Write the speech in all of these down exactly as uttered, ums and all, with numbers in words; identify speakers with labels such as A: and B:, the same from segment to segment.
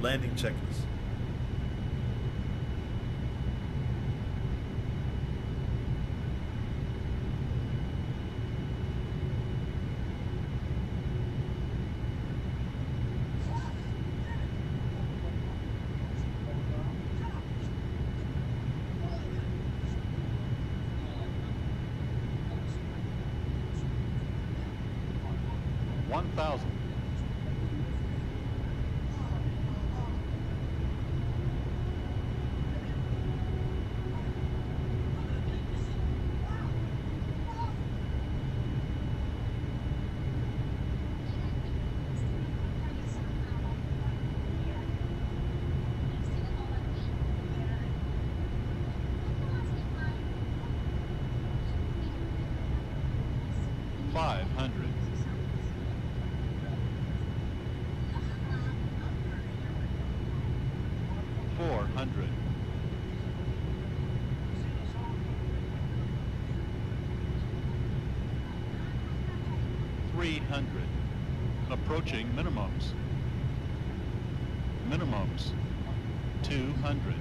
A: Landing checklist. one thousand. five hundred. four hundred. three hundred. Approaching minimums. Minimums. two hundred.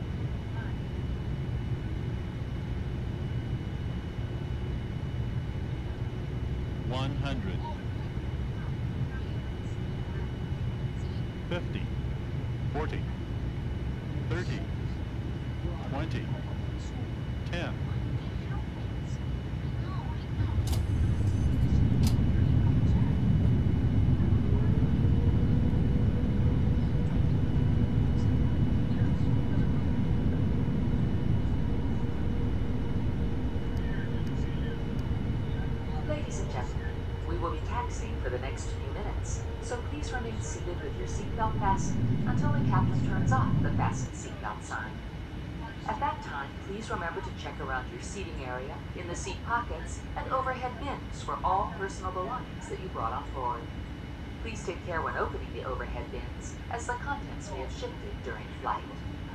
A: one hundred. fifty. forty. thirty. twenty. ten.
B: Ladies and gentlemen, we will be taxiing for the next few minutes, so please remain seated with your seatbelt fastened until the captain turns off the fasten seatbelt sign. At that time, please remember to check around your seating area, in the seat pockets, and overhead bins for all personal belongings that you brought on board. Please take care when opening the overhead bins, as the contents may have shifted during flight.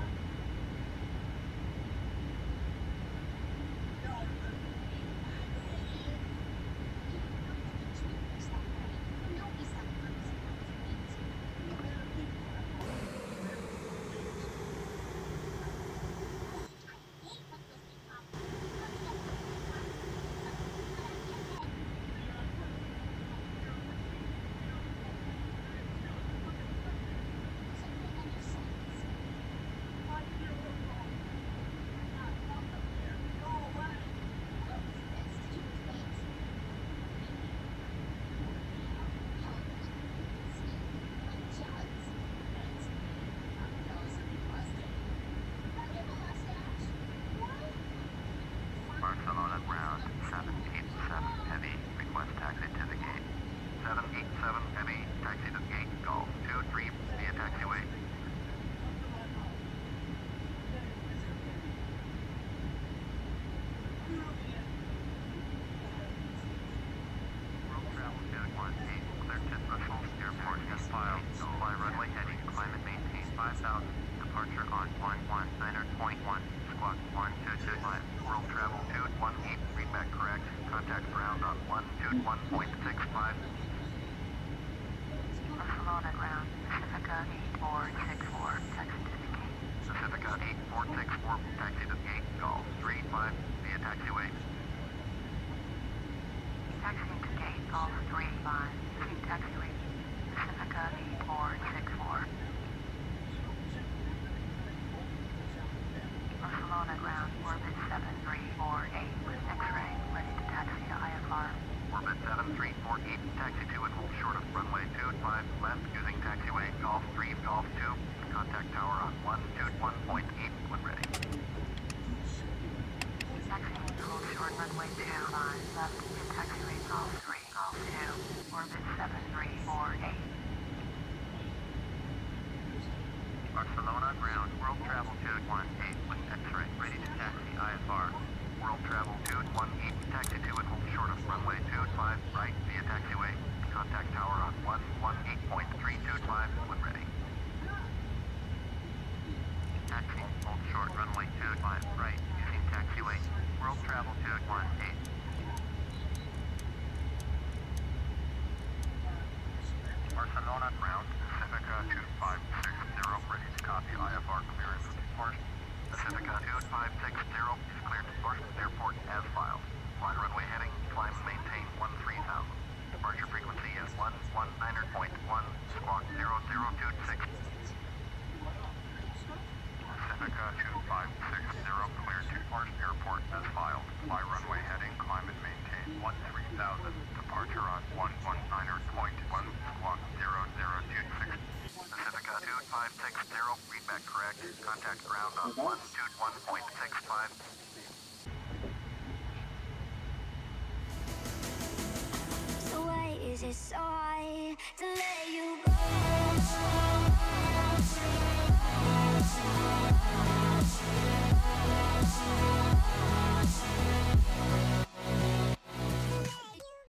C: Barcelona ground, seven eight seven heavy, request taxi to the gate. seven eight seven heavy, taxi to the gate, Golf two three via taxiway. World travel two one eight, clear to Brussels Airport as filed. Fly runway heading, climb and maintain five thousand. Departure on one one nine point one, squawk one two two five. World travel two one eight, read back correct. Contact ground on one two one point six five. Barcelona ground, Pacifica eight four six four, taxi to the gate. Pacifica eight four six four, taxi to the gate, Golf three five via taxiway. Taxiing to gate, Golf three five, using taxiway. Pacifica eight four six four. Barcelona ground, orbit seven three four eight with X-ray, ready to taxi to I F R. Orbit seven three four eight, taxi to and hold short of runway two five left using taxiway, Golf three, Golf two. Contact tower on one two one point eight when ready. Taxiing to hold short runway two five left using taxiway, Golf three, Golf two. Orbit seven three four eight. Barcelona ground, world travel two one eight with X-ray, ready to taxi I F R. World travel two one eight, taxi to and hold short of runway two five right via taxiway. Contact tower on one one eight point three two five when ready. Taxi, hold short runway two five right using taxiway. World travel two one eight. Barcelona ground, Pacific Pacifica two five six zero, ready to copy I F R clearance report. Pacifica two five six zero is cleared to Parsons Airport as filed. Flight runway heading, climb and maintain one three thousand. Departure frequency is one one nine point one, squawk zero zero two six. Pacifica two five six zero, cleared to Parsons Airport as filed. Fly runway heading, climb and maintain one three thousand. Departure on one one nine point one, squawk zero zero two six. Pacifica two five six zero, readback correct. Contact ground on one two one point six five.
D: So why is it so hard to let you go?